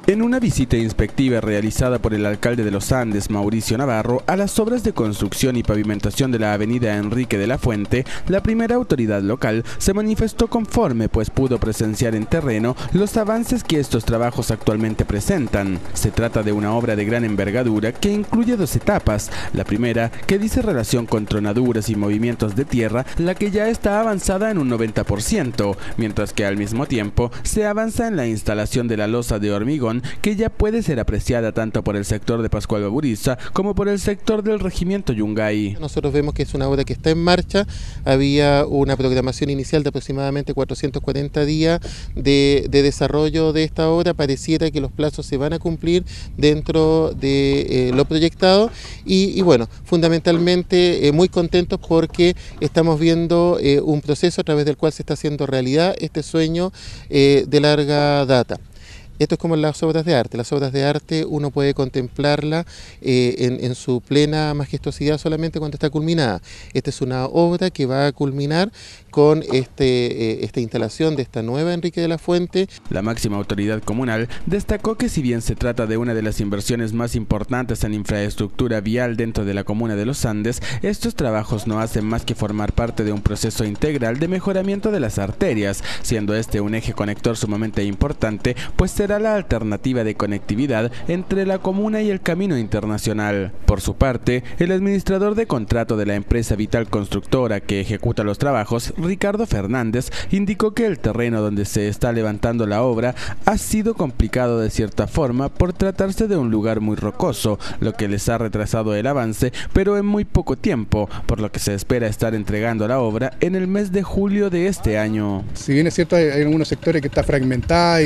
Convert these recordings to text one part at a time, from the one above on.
En una visita inspectiva realizada por el alcalde de Los Andes, Mauricio Navarro, a las obras de construcción y pavimentación de la avenida Enrique de la Fuente, la primera autoridad local se manifestó conforme, pues pudo presenciar en terreno los avances que estos trabajos actualmente presentan. Se trata de una obra de gran envergadura que incluye 2 etapas. La primera, que dice relación con tronaduras y movimientos de tierra, la que ya está avanzada en un 90%, mientras que al mismo tiempo se avanza en la instalación de la losa de hormigón, que ya puede ser apreciada tanto por el sector de Pascual Baburiza como por el sector del regimiento Yungay. Nosotros vemos que es una obra que está en marcha. Había una programación inicial de aproximadamente 440 días de desarrollo de esta obra. Pareciera que los plazos se van a cumplir dentro de lo proyectado y bueno, fundamentalmente muy contentos porque estamos viendo un proceso a través del cual se está haciendo realidad este sueño de larga data. Esto es como las obras de arte. Las obras de arte uno puede contemplarla en su plena majestuosidad solamente cuando está culminada. Esta es una obra que va a culminar con esta instalación de esta nueva Enrique de la Fuente. La máxima autoridad comunal destacó que si bien se trata de una de las inversiones más importantes en infraestructura vial dentro de la comuna de Los Andes, estos trabajos no hacen más que formar parte de un proceso integral de mejoramiento de las arterias, siendo este un eje conector sumamente importante, pues será la alternativa de conectividad entre la comuna y el camino internacional. Por su parte, el administrador de contrato de la empresa Vital Constructora que ejecuta los trabajos, Ricardo Fernández, indicó que el terreno donde se está levantando la obra ha sido complicado de cierta forma por tratarse de un lugar muy rocoso, lo que les ha retrasado el avance, pero en muy poco tiempo, por lo que se espera estar entregando la obra en el mes de julio de este año. Si bien es cierto, hay algunos sectores que está fragmentada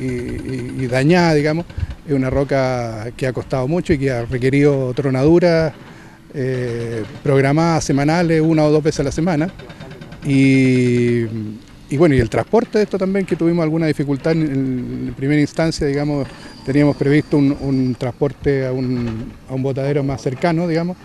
y dañada, digamos, es una roca que ha costado mucho y que ha requerido tronaduras programadas semanales, 1 o 2 veces a la semana. Y bueno, y el transporte de esto también, que tuvimos alguna dificultad en primera instancia, digamos, teníamos previsto un transporte a un botadero más cercano, digamos,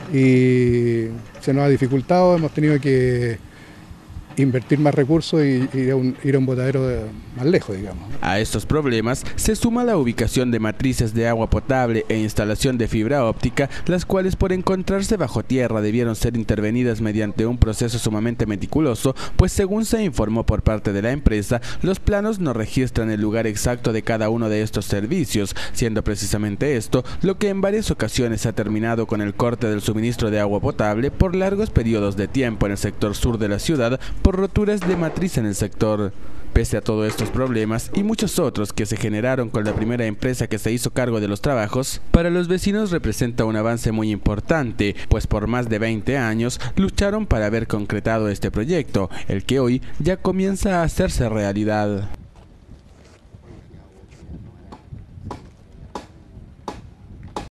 y se nos ha dificultado, hemos tenido que invertir más recursos y ir a un botadero más lejos, digamos. A estos problemas se suma la ubicación de matrices de agua potable e instalación de fibra óptica, las cuales por encontrarse bajo tierra debieron ser intervenidas mediante un proceso sumamente meticuloso, pues según se informó por parte de la empresa, los planos no registran el lugar exacto de cada uno de estos servicios, siendo precisamente esto lo que en varias ocasiones ha terminado con el corte del suministro de agua potable por largos periodos de tiempo en el sector sur de la ciudad, por roturas de matriz en el sector. Pese a todos estos problemas y muchos otros que se generaron con la primera empresa que se hizo cargo de los trabajos, para los vecinos representa un avance muy importante, pues por más de 20 años lucharon para ver concretado este proyecto, el que hoy ya comienza a hacerse realidad.